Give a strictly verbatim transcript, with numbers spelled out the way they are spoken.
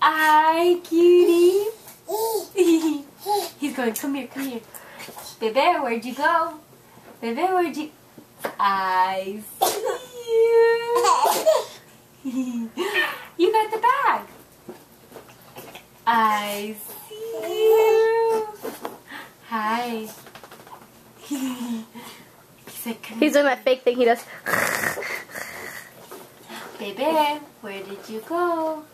Hi, cutie. He's going, come here, come here. Bebe, where'd you go? Bebe, where'd you... I see you. You got the bag. I see you. Hi. He's like, come He's doing that fake thing he does. Bebe, where did you go?